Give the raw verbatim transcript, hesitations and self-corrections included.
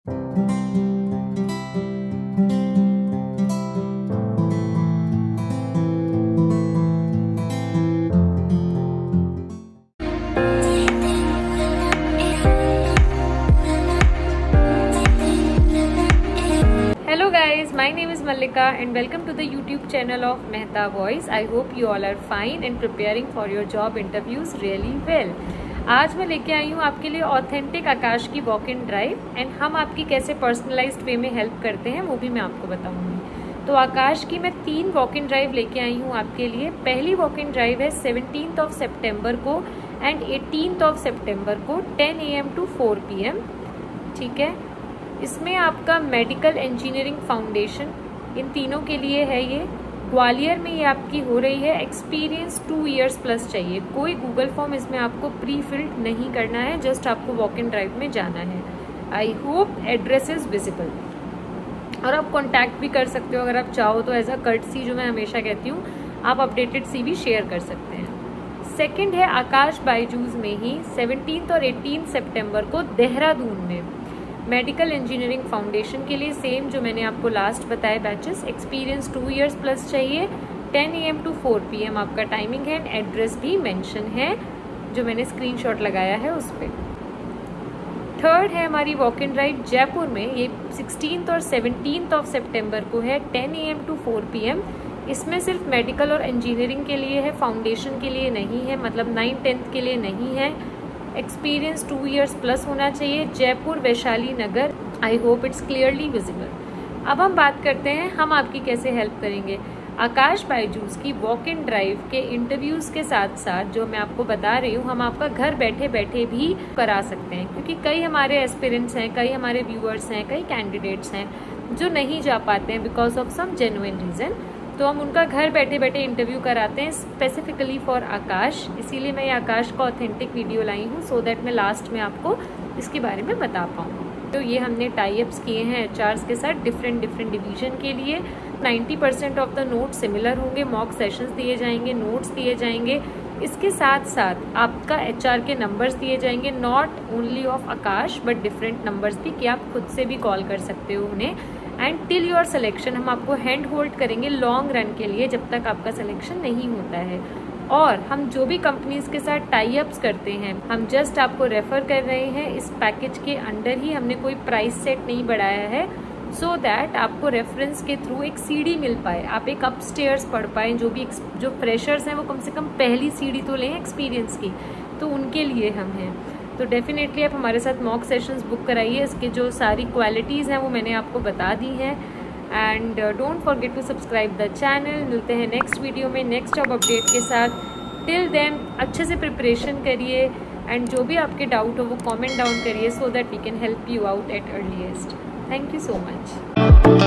Hello guys, my name is Mallika and welcome to the YouTube channel of Mehta Voice. I hope you all are fine and preparing for your job interviews really well. आज मैं लेके आई हूँ आपके लिए authentic आकाश की walk in drive and हम आपकी कैसे पर्सनलाइज्ड वे में हेल्प करते हैं वो भी मैं आपको बताऊंगी। तो आकाश की मैं तीन वॉक इन ड्राइव लेके आई हूँ आपके लिए। पहली वॉक इन ड्राइव है सेवनटीन्थ ऑफ सितंबर को एंड एटीन्थ ऑफ सितंबर को ten A M to four P M. ठीक है, इसमें आपका मेडिकल इंजीनियरिंग फाउंडेशन इन तीनों के लिए है। ये ग्वालियर में ये आपकी हो रही है। एक्सपीरियंस टू इयर्स प्लस चाहिए। कोई गूगल फॉर्म इसमें आपको प्री फिल्ड नहीं करना है, जस्ट आपको वॉक इन ड्राइव में जाना है। I hope address is visible और आप कॉन्टैक्ट भी कर सकते हो अगर आप चाहो तो। एज अ कर्टसी, जो मैं हमेशा कहती हूँ, आप अपडेटेड सी भी शेयर कर सकते हैं। सेकेंड है आकाश बायजूस में ही सेवनटीन्थ और एटीन्थ सितंबर को देहरादून में मेडिकल इंजीनियरिंग फाउंडेशन के लिए सेम जो मैंने आपको लास्ट बताया batches. Experience two years plus चाहिए। Ten A M to four P M आपका टाइमिंग है। एड्रेस भी मेंशन है जो मैंने स्क्रीनशॉट लगाया है उस पर। थर्ड है हमारी वॉक इन ड्राइव जयपुर में। ये सिक्सटीन्थ और सेवनटीन्थ ऑफ सितंबर को है ten A M to four P M. इसमें सिर्फ मेडिकल और इंजीनियरिंग के लिए है, फाउंडेशन के लिए नहीं है, मतलब नाइन टेंथ के लिए नहीं है। एक्सपीरियंस टू इयर्स प्लस होना चाहिए। Jaipur Vaishali Nagar. I hope it's clearly visible. अब हम बात करते हैं हम आपकी कैसे हेल्प करेंगे। आकाश बायजूस की वॉक इन ड्राइव के इंटरव्यूज के साथ साथ जो मैं आपको बता रही हूँ, हम आपका घर बैठे बैठे भी करा सकते हैं, क्योंकि कई हमारे एस्पिरेंट्स हैं, कई हमारे व्यूअर्स हैं, कई कैंडिडेट्स हैं जो नहीं जा पाते हैं because of some genuine reason. तो हम उनका घर बैठे बैठे इंटरव्यू कराते हैं स्पेसिफिकली फॉर आकाश। इसीलिए मैं ये आकाश का ऑथेंटिक वीडियो लाई हूँ सो दैट मैं लास्ट में आपको इसके बारे में बता पाऊँ। तो ये हमने टाई अप्स किए हैं एच आर्स के साथ डिफरेंट डिफरेंट डिवीजन के लिए। Ninety percent of the notes similar होंगे। मॉक सेशंस दिए जाएंगे, नोट्स दिए जाएंगे। इसके साथ साथ आपका एच आर के नंबर्स दिए जाएंगे, not only of Aakash but different numbers भी, कि आप खुद से भी कॉल कर सकते हो उन्हें। एंड टिल योर सिलेक्शन हम आपको हैंड होल्ड करेंगे लॉन्ग रन के लिए, जब तक आपका सिलेक्शन नहीं होता है। और हम जो भी कंपनीज के साथ टाई अप्स करते हैं, हम जस्ट आपको रेफर कर रहे हैं। इस पैकेज के अंडर ही हमने कोई प्राइस सेट नहीं बढ़ाया है, सो so दैट आपको रेफरेंस के थ्रू एक सीढ़ी मिल पाए, आप एक अप स्टेयर्स पढ़ पाए। जो भी जो फ्रेशर्स हैं वो कम से कम पहली सीढ़ी तो लें एक्सपीरियंस की, तो उनके लिए हम हैं। तो डेफिनेटली आप हमारे साथ मॉक सेशंस बुक कराइए। इसके जो सारी क्वालिटीज़ हैं वो मैंने आपको बता दी हैं। And don't forget to subscribe the channel. मिलते हैं नेक्स्ट वीडियो में नेक्स्ट जॉब अपडेट के साथ। टिल देन अच्छे से प्रिपरेशन करिए एंड जो भी आपके डाउट हो वो कमेंट डाउन करिए so that we can help you out at earliest. Thank you so much.